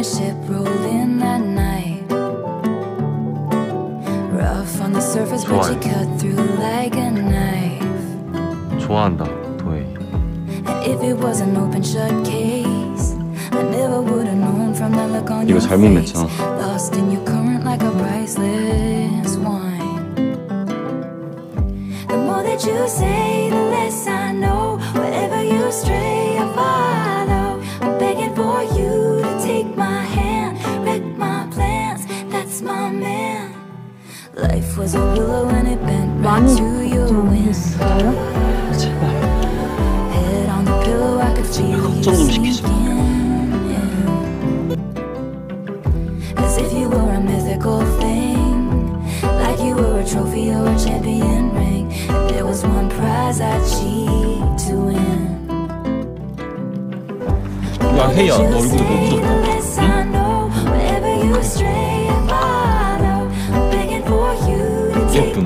a ship rolled in that night. Rough on the surface, but you cut through like a knife. 좋아한다, 도혜이. And if it was an open shut case, I never would have known from that look on your 이거 잘못 face. 맺잖아. Lost in your current like a priceless wine. The more that you say, the less I know. Wherever you stray, I follow. I'm begging for you to take my hand, wreck my plans. That's my man. Life was a willow and it bent right to your wind. Head on the pillow, I could feel you sinking in. As if you were a mythical thing, like you were a trophy or a champion ring. And there was one prize I'd cheat to win. 야, 혜이야, 너 얼굴이 너무 무섭다. 예쁨.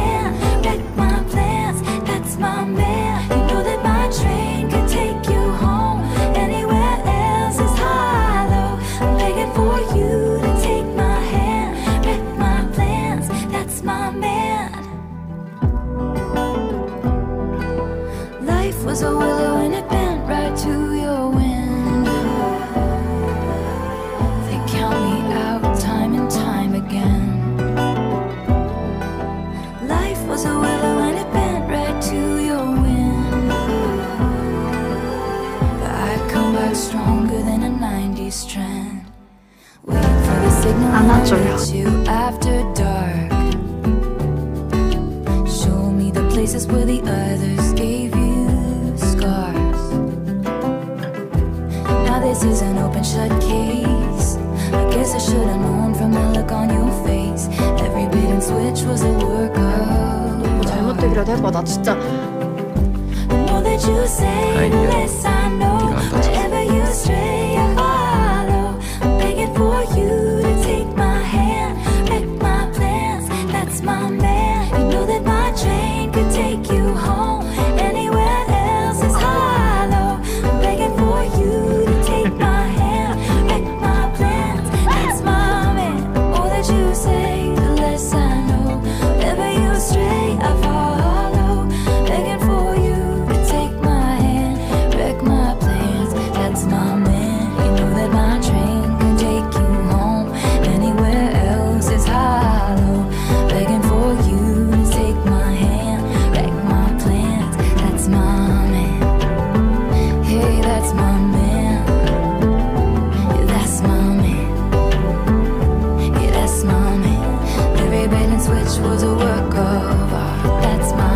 Life was a willow and it bent right to your window. They count me out time and time again. Life was a willow and it bent right to your window. But I come back stronger than a 90s strand. Waiting for the signal to reach you after dark. Show me the places where the others gave you scars. Now this is an open shut case. I guess I should have known from the look on your face. Every bait and switch was a work of 잘못되기라도 해봐. 나 진짜. The more that you say, the less I know. Wherever you stray, I follow. I'm begging for you to take my hand, wreck my plans. That's my man. You know that my train could take you home. Anywhere else is hollow. I'm begging for you to take my hand, wreck my plans. That's my man. The more that you say, the less I know. Wherever you stray, I follow. Begging for you to take my hand, wreck my plans. That's my man. You know that my train can take you home. Anywhere else is hollow. Begging for you to take my hand, wreck my plans. That's my man. Hey, that's my man. Yeah, that's my man. Yeah, that's my man. Every bait and switch was a work of art. That's my